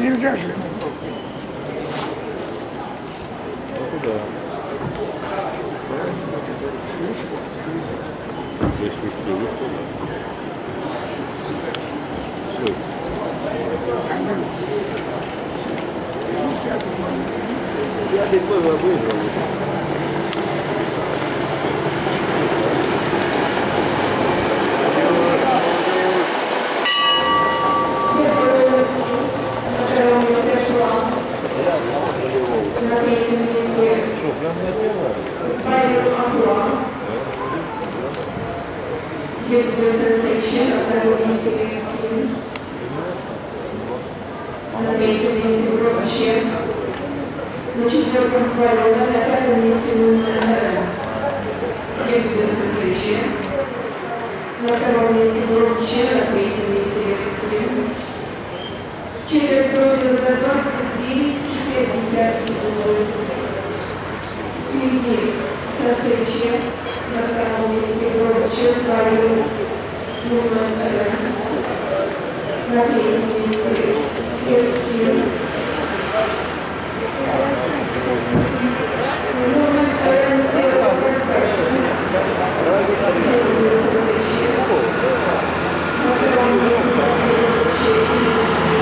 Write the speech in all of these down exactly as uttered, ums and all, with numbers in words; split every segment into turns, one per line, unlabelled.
нельзя же.
Да. Здесь мужские выходы. Я такой выиграл.
На третьем месте Spider Aslan. Beautiful Sensation, на втором месте Лексин. На третьем месте Бросче. На четвертом Корона, на пятом месте Луна. Beautiful Sensation. На втором месте Бросче, на третьем месте Лексин. Четверть пройдена за двадцать девять и пятьдесят секунд. Впереди Сосечье, на втором месте Бросче, Свою, Нурман Эрен. На третьем месте Лексин. Нурман Эрен сделал проспешн. Впереди Сосечье. На втором месте Бросче и Лексин.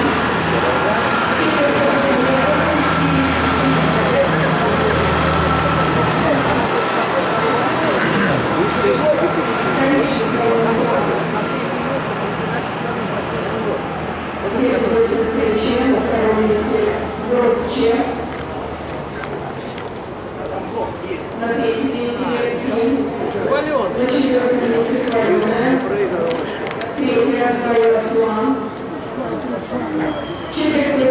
На третьем месте Лексин. На четвертом месте Корона. Третий раз Spider Aslan. Четвертый